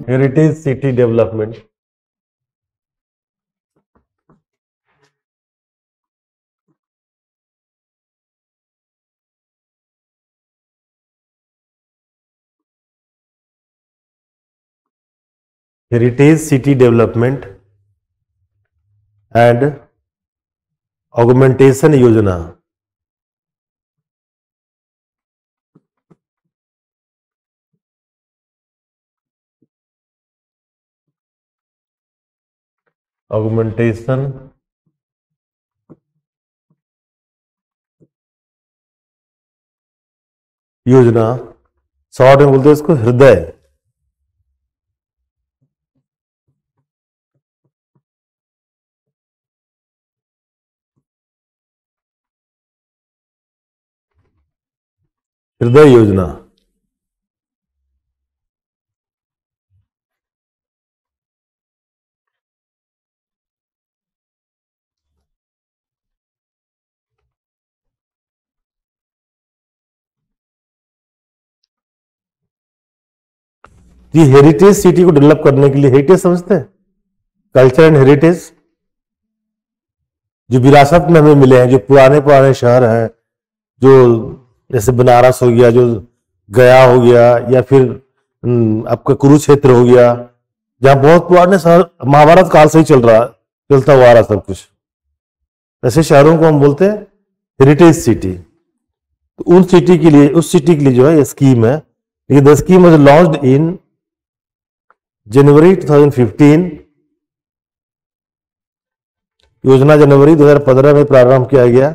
Heritage city development. Heritage city development and augmentation योजना। Augmentation योजना, short में बोलते हैं इसको हृदय। हृदय योजना। ये हेरिटेज सिटी को डेवलप करने के लिए, हेरिटेज समझते हैं, कल्चर एंड हेरिटेज, जो विरासत में हमें मिले हैं, जो पुराने पुराने शहर हैं, जो जैसे बनारस हो गया, जो गया हो गया, या फिर आपका कुरुक्षेत्र हो गया, जहां बहुत पुराने शहर महाभारत काल से ही चलता हुआ आ रहा सब कुछ, ऐसे शहरों को हम बोलते हैं हेरिटेज सिटी। तो उन सिटी के लिए, उस सिटी के लिए जो है ये स्कीम है। ये the scheme was launched in January 2015। योजना जनवरी 2015 में प्रारंभ किया गया।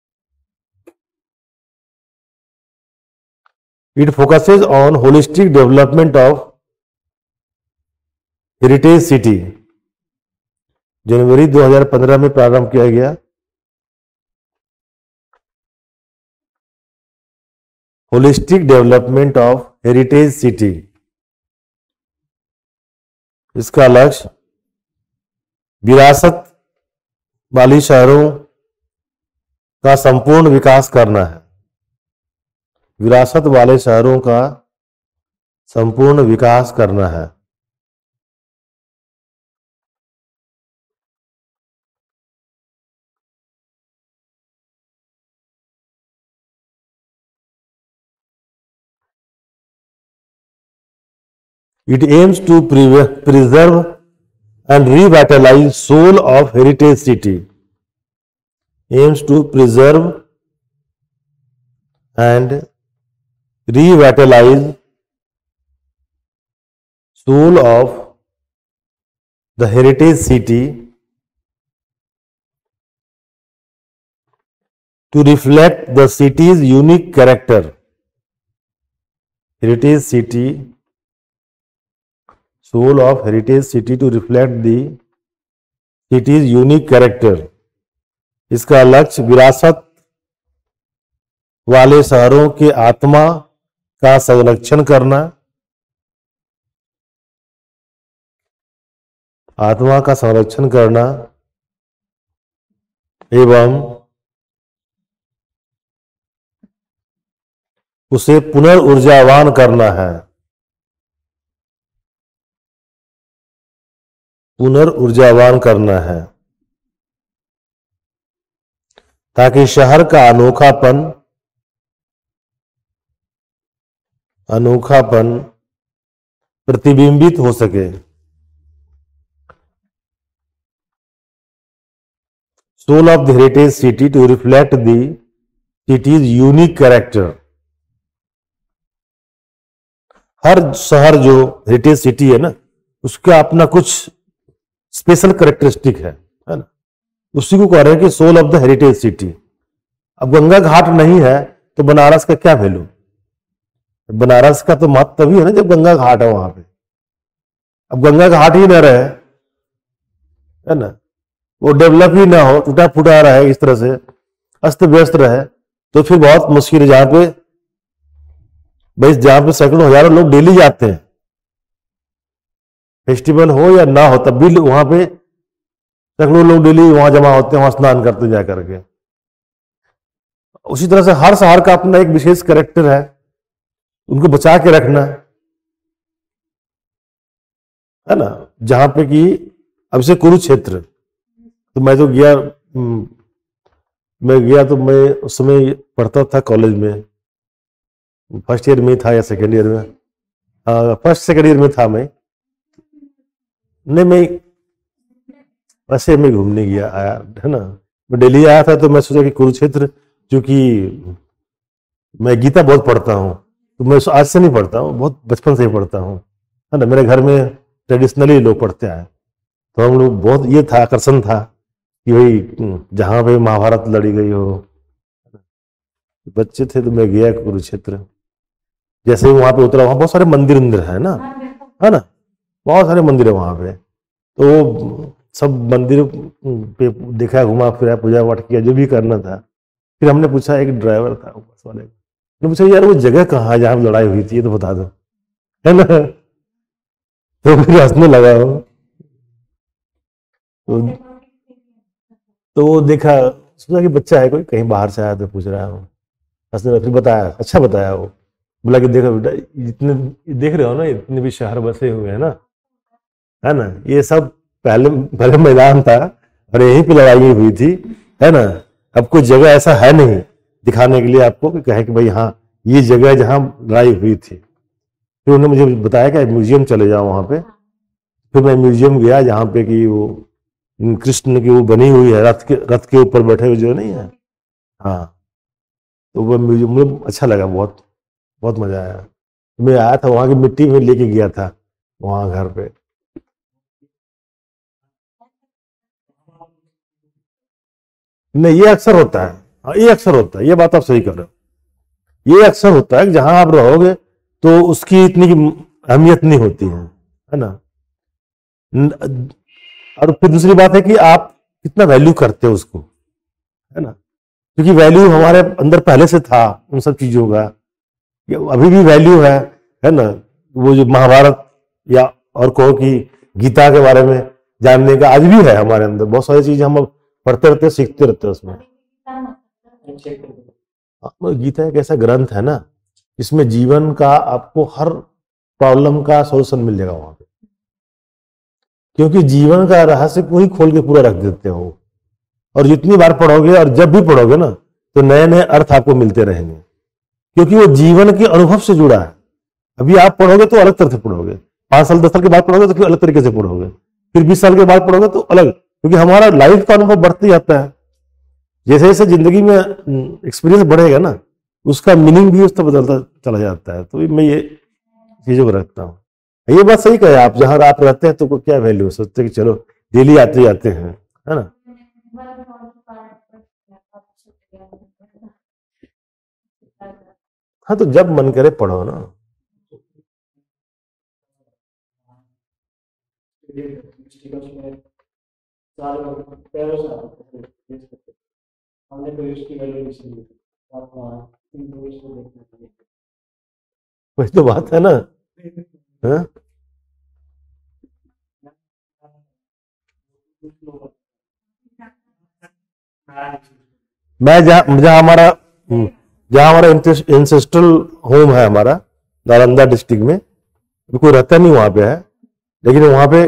It focuses on holistic development of heritage city. जनवरी 2015 में प्रारंभ किया गया। Holistic development of heritage city, इसका लक्ष्य विरासत वाली शहरों का संपूर्ण विकास करना है। विरासत वाले शहरों का संपूर्ण विकास करना है। It aims to preserve and revitalize soul of heritage city. Aims to preserve and revitalize soul of the heritage city to reflect the city's unique character. Heritage city, soul of heritage city to reflect the city's unique character. इसका लक्ष्य विरासत वाले शहरों के आत्मा का संरक्षण करना, आत्मा का संरक्षण करना एवं उसे पुनर्ऊर्जावान करना है। पुनर्ऊर्जावान करना है ताकि शहर का अनोखापन प्रतिबिंबित हो सके। Soul of the heritage city to reflect the city's unique character. हर शहर जो हेरिटेज सिटी है ना, उसका अपना कुछ स्पेशल कैरेक्टरिस्टिक है ना, उसी को कह रहे हैं कि soul of the heritage city. अब गंगा घाट नहीं है तो बनारस का क्या वैल्यू? बनारस का तो महत्व तभी है ना जब गंगा घाट है वहां पे। अब गंगा घाट ही ना रहे, है ना, वो डेवलप ही ना हो, टूटा फूटा रहे, इस तरह से अस्त व्यस्त रहे, तो फिर बहुत मुश्किल है। जहां पे सैकड़ों हजारों लोग डेली जाते हैं, फेस्टिवल हो या ना हो तब भी वहां पे सैकड़ों लोग डेली वहां जमा होते हैं, वहां स्नान करते जा करके। उसी तरह से हर शहर का अपना एक विशेष कैरेक्टर है, उनको बचा के रखना। है ना, जहां पे कि अब से कुरुक्षेत्र, तो मैं तो गया, मैं गया तो मैं उस समय पढ़ता था कॉलेज में, फर्स्ट ईयर में था या सेकेंड ईयर में, फर्स्ट सेकेंड ईयर में था मैं। नहीं, मैं वैसे मैं घूमने गया आया, है ना। मैं दिल्ली आया था तो मैं सोचा कि कुरुक्षेत्र, क्योंकि मैं गीता बहुत पढ़ता हूँ, तो मैं आज से नहीं पढ़ता हूँ, बहुत बचपन से ही पढ़ता हूँ, है ना। मेरे घर में ट्रेडिशनली लोग पढ़ते आए, तो हम लोग बहुत ये था, आकर्षण था कि भाई जहाँ पे महाभारत लड़ी गई हो, बच्चे थे तो मैं गया कुरुक्षेत्र। जैसे ही वहां पे उतरा, वहां बहुत सारे मंदिर अंदर है ना, बहुत सारे मंदिर है वहां पे। तो सब मंदिर पे देखा, घुमा फिरा, पूजा पाठ किया, जो भी करना था। फिर हमने पूछा, एक ड्राइवर था बस वाले ने पूछा, यार वो जगह कहाँ है जहाँ लड़ाई हुई थी, ये तो बता दो, है ना। तो फिर हंसने लगा वो। तो, तो वो देखा, सोचा कि बच्चा है कोई, कहीं बाहर से आया तो पूछ रहा है वो, हंसने लगा। फिर बताया, अच्छा बताया वो, बोला कि देखो बेटा, इतने देख रहे हो ना, इतने भी शहर बसे हुए हैं ना, है ना, ये सब पहले पहले मैदान था और यहीं पे लड़ाई हुई थी, है ना। अब कोई जगह ऐसा है नहीं दिखाने के लिए आपको कि कहे कि भाई हाँ ये जगह जहाँ लड़ाई हुई थी। फिर उन्होंने मुझे बताया कि म्यूजियम चले जाओ वहाँ पे। फिर मैं म्यूजियम गया जहाँ पे कि वो कृष्ण की वो बनी हुई है, रथ के ऊपर बैठे हुए जो नहीं है, हाँ। तो वो म्यूजियम मुझे अच्छा लगा, बहुत बहुत मजा आया। मैं आया था वहाँ की मिट्टी में लेके गया था वहाँ घर पे। नहीं, ये अक्सर होता है, हाँ ये अक्सर होता है, ये बात आप सही कर रहे हो। ये अक्सर होता है कि जहां आप रहोगे तो उसकी इतनी अहमियत नहीं होती है ना। और फिर दूसरी बात है कि आप कितना वैल्यू करते हो उसको, है ना। क्योंकि वैल्यू हमारे अंदर पहले से था उन सब चीजों का, ये अभी भी वैल्यू है ना। वो जो महाभारत या और कहो कि गीता के बारे में जानने का आज भी है हमारे अंदर, बहुत सारी चीजें हम अब पढ़ते रहते हैं, सीखते रहते हैं उसमें। गीता एक ऐसा ग्रंथ है ना, इसमें जीवन का आपको हर प्रॉब्लम का सॉल्यूशन मिल जाएगा वहां पे, क्योंकि जीवन का रहस्य को ही खोल के पूरा रख देते हो। और जितनी बार पढ़ोगे और जब भी पढ़ोगे ना, तो नए नए अर्थ आपको मिलते रहेंगे, क्योंकि वो जीवन के अनुभव से जुड़ा है। अभी आप पढ़ोगे तो अलग तरह से पढ़ोगे, 5 साल 10 साल के बाद पढ़ोगे तो फिर अलग तरीके से पढ़ोगे, फिर 20 साल के बाद पढ़ोगे तो अलग, क्योंकि हमारा लाइफ का अनुभव बढ़ते जाता है। जैसे जैसे जिंदगी में एक्सपीरियंस बढ़ेगा ना, उसका मीनिंग भी उसका बदलता चला जाता है। तो मैं ये चीजों को रखता हूँ। ये बात सही कहे आप, जहां आप रहते हैं तो क्या वैल्यू, सोचते कि चलो डेली आते जाते हैं, है ना। हाँ, तो जब मन करे पढ़ो ना। वही तो बात है ना। हाँ? मैं जहाँ जहाँ हमारा जहाँ हमारा इंसेस्ट्रल होम है हमारा, नालंदा डिस्ट्रिक्ट में, कोई रहता नहीं वहां पे है, लेकिन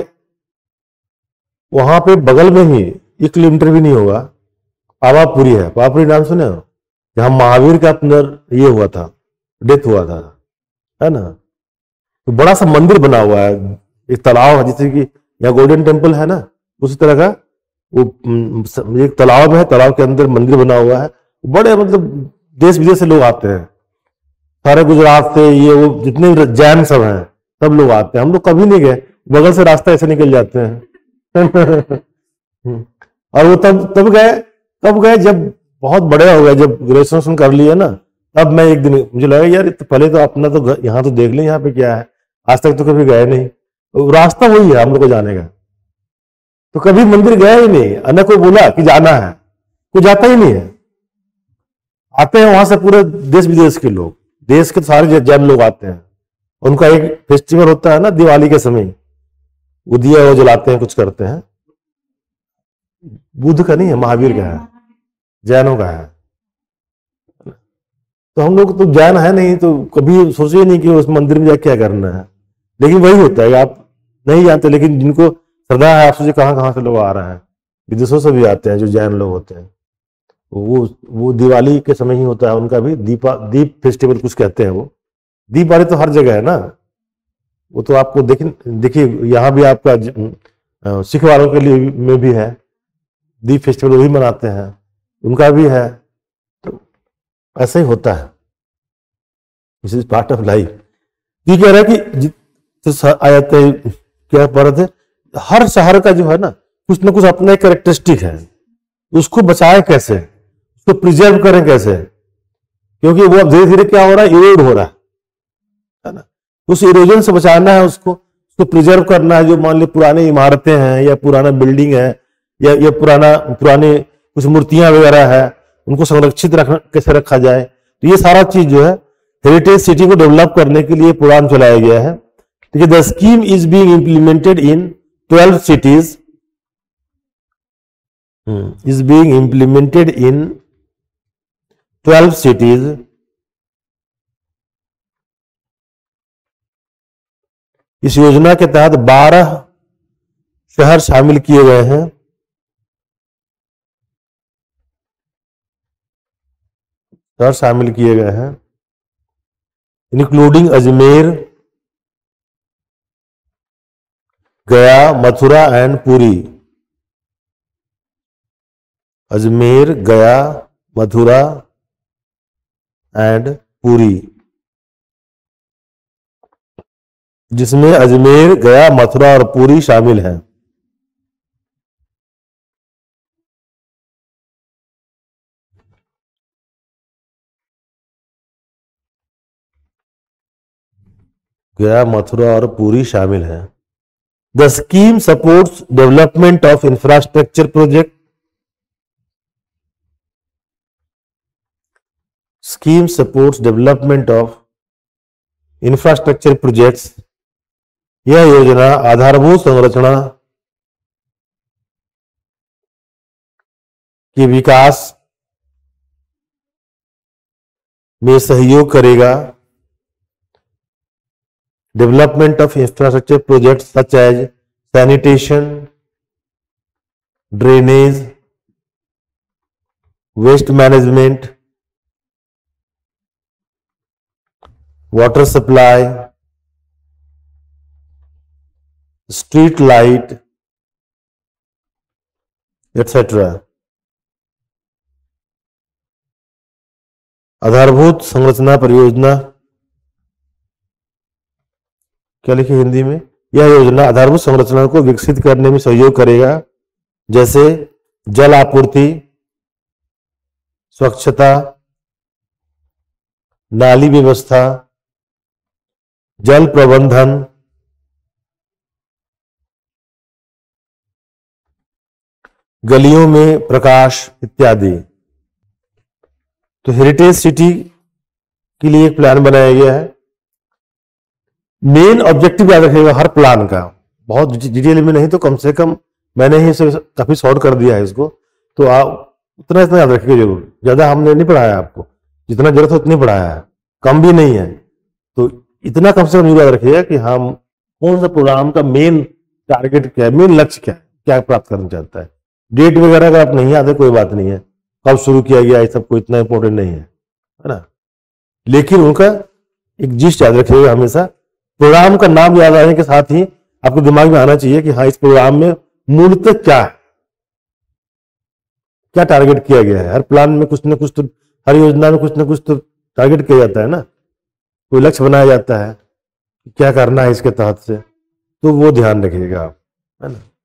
वहां पे बगल में ही 1 किलोमीटर भी नहीं होगा, पावापुरी है। पावापुरी नाम सुने हो? जहाँ महावीर का अंदर ये हुआ था, डेथ हुआ था, है ना। तो बड़ा सा मंदिर बना हुआ है, एक तालाब है, जैसे कि यहाँ गोल्डन टेम्पल है ना, उसी तरह का वो एक तालाब है, तालाब के अंदर मंदिर बना हुआ है। बड़े मतलब देश विदेश से लोग आते हैं, सारे गुजरात से, ये वो जितने भी जैन सब हैं, सब लोग आते हैं। हम लोग कभी नहीं गए, बगल से रास्ता ऐसे निकल जाते हैं। और वो तब गए जब बहुत बड़े हो गए, जब ग्रेजुएशन कर लिए ना, तब मैं एक दिन मुझे लगा यार तो पहले तो अपना तो यहाँ तो देख लें यहाँ पे क्या है, आज तक तो कभी गए नहीं। तो रास्ता वही है हम लोग को जाने का, तो कभी मंदिर गया ही नहीं, अन्य कोई बोला कि जाना है, कोई जाता ही नहीं है। आते हैं वहां से पूरे देश विदेश के लोग, देश के सारे जैन लोग आते हैं। उनका एक फेस्टिवल होता है ना दिवाली के समय, वो दिया वो जलाते हैं, कुछ करते हैं। बुद्ध का नहीं है, महावीर का है, जैनों का है। तो हम लोग तो जैन है नहीं, तो कभी सोचे नहीं कि उस मंदिर में जाके क्या करना है। लेकिन वही होता है, आप नहीं जानते, लेकिन जिनको श्रद्धा है, आप सोचिए कहाँ कहाँ से लोग आ रहे हैं, विदेशों से भी आते हैं जो जैन लोग होते हैं। वो दिवाली के समय ही होता है उनका भी दीप फेस्टिवल कुछ कहते हैं। वो दीपावली तो हर जगह है ना, वो तो आपको देखिए यहाँ भी आपका सिख वालों के लिए में भी है दीप फेस्टिवल, वो भी मनाते हैं, उनका भी है। तो ऐसा ही होता है, this is part of life. ये कह रहा है कि आयत क्या पढ़ रहे थे, हर शहर का जो है ना कुछ ना कुछ अपना एक कैरेक्टरिस्टिक है, उसको बचाए कैसे, उसको प्रिजर्व करें कैसे, क्योंकि वो अब धीरे धीरे क्या हो रहा है, इरोड हो रहा है ना। उस इरोजन से बचाना है, उसको प्रिजर्व करना है। जो मान ली पुरानी इमारतें हैं या पुराना बिल्डिंग है या पुरानी कुछ मूर्तियां वगैरह है, उनको संरक्षित कैसे रखा जाए। तो ये सारा चीज जो है हेरिटेज सिटी को डेवलप करने के लिए प्रोग्राम चलाया गया है। ठीक है, the scheme is being implemented in 12 cities, is being implemented in 12 cities. इस योजना के तहत 12 शहर शामिल किए गए हैं। इंक्लूडिंग अजमेर, गया, मथुरा एंड पुरी। अजमेर, गया, मथुरा एंड पुरी, जिसमें अजमेर, गया, मथुरा और पुरी शामिल हैं। गया, मथुरा और पुरी शामिल हैं। The scheme supports development of infrastructure project. Scheme supports development of infrastructure projects. यह योजना आधारभूत संरचना के विकास में सहयोग करेगा। Development of infrastructure projects such as sanitation, drainage, waste management, water supply, street light etcetera. आधारभूत संरचना परियोजना, क्या लिखे हिंदी में, यह योजना आधारभूत संरचना को विकसित करने में सहयोग करेगा, जैसे जल आपूर्ति, स्वच्छता, नाली व्यवस्था, जल प्रबंधन, गलियों में प्रकाश इत्यादि। तो हेरिटेज सिटी के लिए एक प्लान बनाया गया है। मेन ऑब्जेक्टिव याद रखिएगा हर प्लान का, बहुत डिटेल में नहीं तो कम से कम मैंने ही इसे काफी शॉर्ट कर दिया है इसको, तो आप उतना इतना याद रखिएगा जरूर। ज्यादा हमने नहीं पढ़ाया आपको, जितना जरूरत है उतनी पढ़ाया है, कम भी नहीं है। तो इतना कम से कम याद रखिएगा कि हम कौन सा प्रोग्राम का मेन टारगेट क्या है, मेन लक्ष्य क्या है, क्या प्राप्त करना चाहता है। डेट वगैरह अगर आप नहीं याद है कोई बात नहीं है, कब शुरू किया गया ये सब कोई इतना इंपॉर्टेंट नहीं है ना। लेकिन उनका एक जिस्ट याद रखिएगा हमेशा। प्रोग्राम का नाम याद आने के साथ ही आपको दिमाग में आना चाहिए कि हाँ इस प्रोग्राम में मूलतः क्या है, क्या टारगेट किया गया है। हर प्लान में कुछ ना कुछ तो, हर योजना में कुछ ना कुछ तो टारगेट किया जाता है ना, कोई लक्ष्य बनाया जाता है क्या करना है इसके तहत से, तो वो ध्यान रखिएगा आप, है ना।